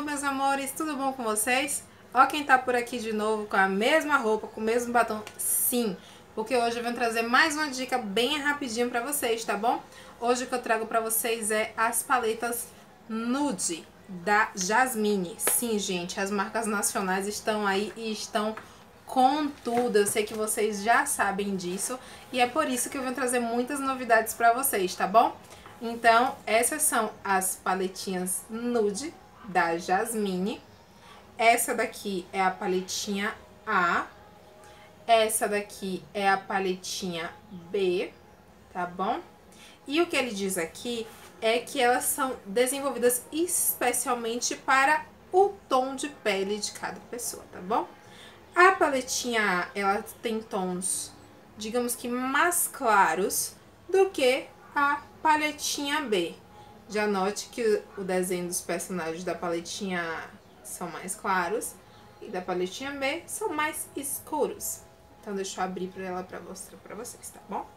meus amores, tudo bom com vocês? Ó quem tá por aqui de novo com a mesma roupa, com o mesmo batom. Sim, porque hoje eu venho trazer mais uma dica bem rapidinho pra vocês, tá bom? Hoje o que eu trago pra vocês é as paletas Nude da Jasmine. Sim, gente, as marcas nacionais estão aí e estão com tudo. Eu sei que vocês já sabem disso e é por isso que eu venho trazer muitas novidades pra vocês, tá bom? Então, essas são as paletinhas Nude da Jasmine. Essa daqui é a paletinha A. Essa daqui é a paletinha B, tá bom? E o que ele diz aqui é que elas são desenvolvidas especialmente para o tom de pele de cada pessoa, tá bom? A paletinha A, ela tem tons, digamos que mais claros do que a paletinha B. Já note que o desenho dos personagens da paletinha A são mais claros e da paletinha B são mais escuros. Então deixa eu abrir para ela para mostrar para vocês, tá bom?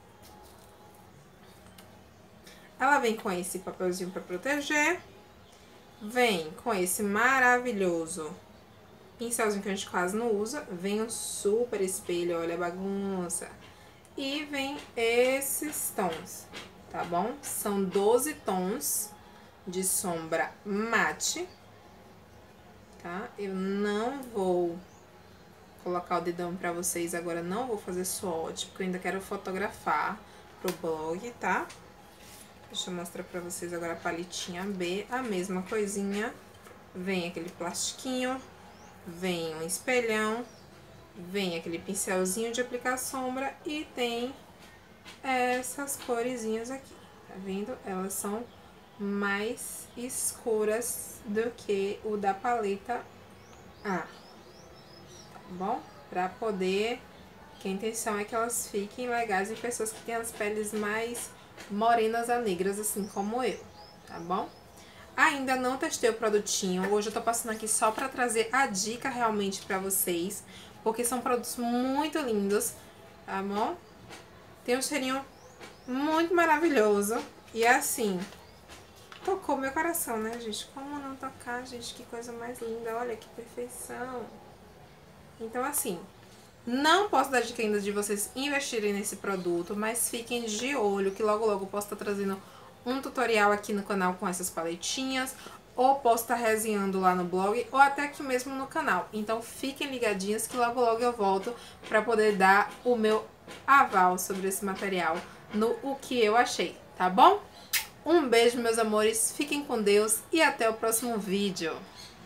Ela vem com esse papelzinho para proteger, vem com esse maravilhoso pincelzinho que a gente quase não usa, vem um super espelho, olha a bagunça. E vem esses tons, tá bom? São 12 tons de sombra mate, tá? Eu não vou colocar o dedão pra vocês agora, não vou fazer swatch, porque eu ainda quero fotografar pro blog, tá? Deixa eu mostrar pra vocês agora a paletinha B, a mesma coisinha. Vem aquele plastiquinho, vem um espelhão, vem aquele pincelzinho de aplicar sombra e tem essas coresinhas aqui, tá vendo? Elas são mais escuras do que o da paleta A, tá bom? Pra poder, que a intenção é que elas fiquem legais em pessoas que têm as peles mais morenas a negras, assim como eu, tá bom? Ainda não testei o produtinho, hoje eu tô passando aqui só pra trazer a dica realmente pra vocês, porque são produtos muito lindos, tá bom? Tem um cheirinho muito maravilhoso e assim, tocou meu coração, né, gente? Como não tocar, gente? Que coisa mais linda, olha que perfeição. Então assim, não posso dar dica ainda de vocês investirem nesse produto, mas fiquem de olho que logo logo eu posso estar trazendo um tutorial aqui no canal com essas paletinhas, ou posso estar resenhando lá no blog, ou até aqui mesmo no canal. Então fiquem ligadinhos que logo logo eu volto para poder dar o meu aval sobre esse material, no o que eu achei, tá bom? Um beijo, meus amores, fiquem com Deus e até o próximo vídeo.